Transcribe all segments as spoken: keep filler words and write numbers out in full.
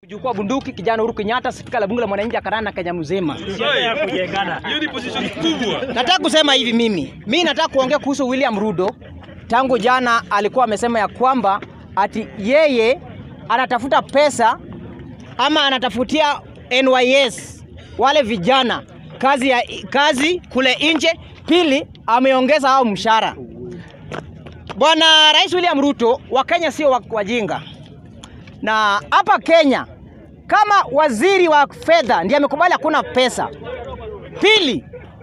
Mjukuu bunduki kijana Uhuru Kenyatta spika la bunge la mwananchi akarana Kenya mzima. Hiyo ni position kubwa. Nataka kusema hivi mimi. Mimi nataka kuongea kuhusu William Ruto. Tangu jana alikuwa amesema ya kwamba ati yeye anatafuta pesa ama anatafutia N Y S wale vijana kazi ya kazi kule nje. Pili, ameongeza hao mshahara. Bwana Rais William Ruto, wa Kenya sio wajinga. Na hapa Kenya kama waziri wa fedha ndiye amekubali hakuna pesa. Pili,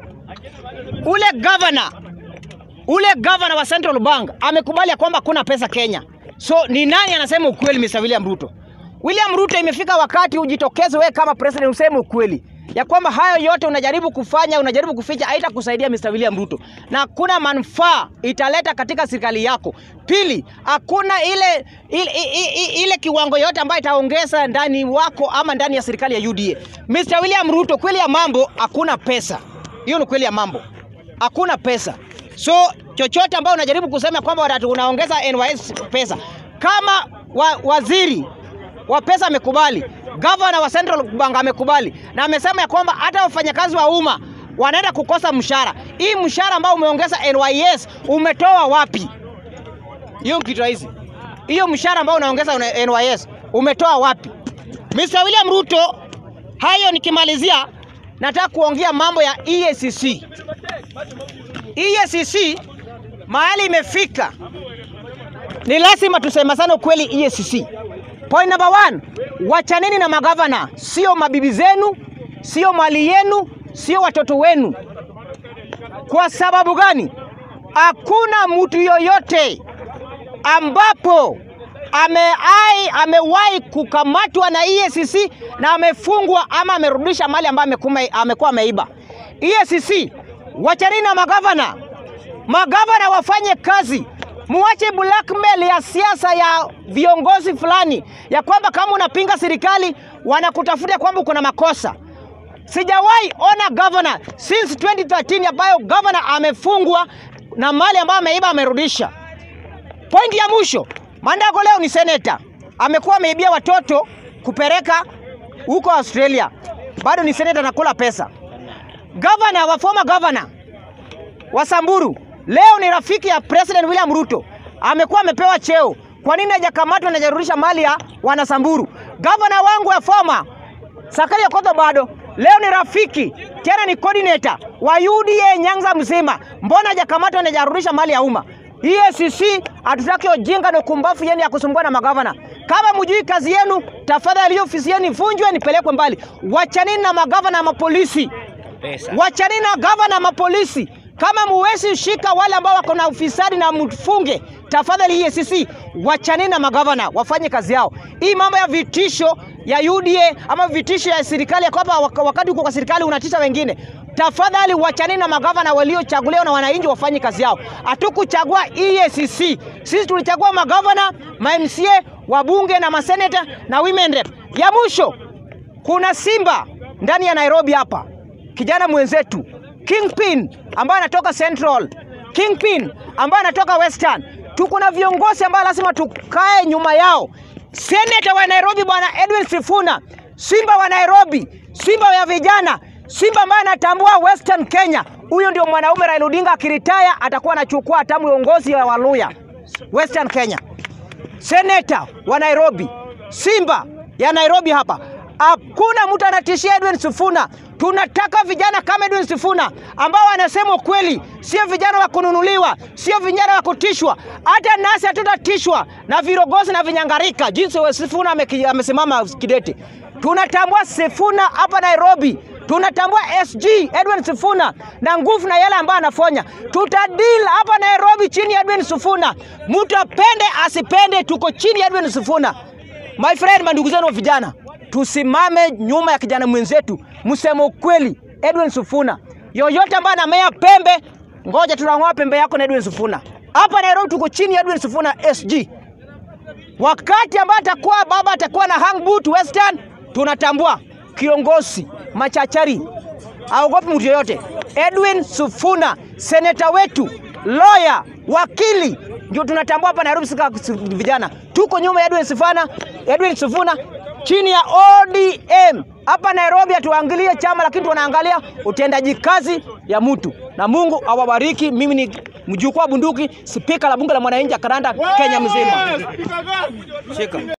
ule governor ule governor wa Central Bank amekubali kwamba hakuna pesa Kenya. So ni nani anasema ukweli, mister William Ruto? William Ruto, imefika wakati ujitokeze wewe kama president useme ukweli ya kwamba hayo yote unajaribu kufanya, unajaribu kuficha, haitakusaidia mister William Ruto, na kuna manufaa italeta katika serikali yako. Pili, hakuna ile ile, ile ile kiwango yote ambayo itaongeza ndani wako ama ndani ya serikali ya U D A. mister William Ruto, kweli ya mambo hakuna pesa. Hiyo ni kweli ya mambo. Hakuna pesa. So chochote ambao unajaribu kusema kwamba unaongeza N Y S pesa, kama wa, waziri wa pesa amekubali, governor wa Central Bank amekubali, na amesema ya kwamba hata wafanyakazi wa umma wanaenda kukosa mshahara. Hii mshahara ambao umeongeza N Y S umetoa wapi? Hiyo kitu hizi. Hiyo mshahara ambao unaongeza N Y S umetoa wapi? mister William Ruto, hayo nikimalizia nataka kuongea mambo ya E A C C. E A C C mahali imefika, ni lazima tuseme sana ukweli. E A C C, point number one, wachaneni na magavana, sio mabibi zenu, sio mali yenu, sio watoto wenu. Kwa sababu gani? Hakuna mtu yoyote ambapo ameai amewahi kukamatwa na E A C C na amefungwa ama amerudisha mali ambayo amekuwa ameiba. E A C C, wachaneni na magavana. Magavana wafanye kazi. Muache blackmail ya siasa ya viongozi fulani ya kwamba kama unapinga serikali wanakutafuta kwamba uko na makosa. Sijawahi ona governor since twenty thirteen ambayo governor amefungwa na mali ambayo ameiba amerudisha. Point ya mwisho, Mandako leo ni senator, amekuwa ameibia watoto kupeleka huko Australia, bado ni senator na kula pesa. Governor wa former governor wa Samburu leo ni rafiki ya President William Ruto, amekuwa amepewa cheo. Kwa nini hajakamatwa na hajarudisha mali ya wana Samburu? Governor wangu ya former Sakari ya Koto bado leo ni rafiki, tena ni coordinator wa U D A Nyanza mzima. Mbona hajakamatwa na hajarudisha mali ya umma? E A C C, hatutaki ujinga na kumbafu yenu ya kusumbua na magavana. Kama mjui kazi yenu, tafadhali ofisi yenu ivunjwe nipelekwe mbali. Wachanini na magavana na mapolisi. Wachanini na gavana na mapolisi. Kama muwezi shika wale ambao wako na ufisadi na mfunge, tafadhali E A C C, wachanini na magavana wafanye kazi yao. Hii mambo ya vitisho ya U D A ama vitisho ya serikali ya kwamba wakati uko kwa serikali unatisha wengine, tafadhali wachanini na magavana waliochaguliwa na wananchi wafanye kazi yao. Hatukuchagua E A C C. Sisi tulichagua magavana, ma M C A, wabunge na maseneta na women rep. Ya mwisho, kuna simba ndani ya Nairobi hapa. Kijana mwenzetu Kingpin ambaye anatoka Central, Kingpin ambaye anatoka Western. Tuko na viongozi ambao lazima tukae nyuma yao. Senator wa Nairobi bwana Edwin Sifuna, simba wa Nairobi, simba ya vijana, simba ambaye anatambua Western Kenya. Huyo ndio mwanaume Raila Odinga akiritaya atakuwa anachukua hatamu uongozi wa Waluya Western Kenya. Senator wa Nairobi, simba ya Nairobi hapa. Hakuna mtu anatishia Edwin Sifuna. Tunataka vijana kama Edwin Sifuna ambao wanasema kweli, sio vijana wa kununuliwa, sio vijana wa kutishwa. Hata nasi hatutatishwa na virogozi na vinyangarika jinsi Sifuna amesimama kidete. Tunatambua Sifuna hapa Nairobi. Tunatambua S G Edwin Sifuna na nguvu na yale ambayo anafanya. Tutadil hapa Nairobi chini ya Edwin Sifuna. Mtu apende asipende, tuko chini ya Edwin Sifuna. My friend, mandugu zangu vijana, tusimame nyuma ya kijana mwenzetu, msemo kweli. Edwin Sifuna, yoyote ambaye anamea pembe, ngoja tunang'oa pembe yako na Edwin Sifuna. Hapa Nairobi tuko chini ya Edwin Sifuna S G. Wakati ambaye atakuwa baba atakuwa na hang boot Western, tunatambua kiongozi machachari, haogopi mtu yoyote. Edwin Sifuna, senator wetu, lawyer, wakili, ndio tunatambua hapa Nairobi. Sika vijana tuko nyuma ya Edwin Sifuna, Edwin Sifuna chini ya O D M. Hapa Nairobi hatuangalie chama, lakini tunaangalia utendaji kazi ya mtu. Na Mungu awabariki. Mimi ni mjukuu wa bunduki, spika la bunge la mwananchi Karanda Kenya mzima. Shika.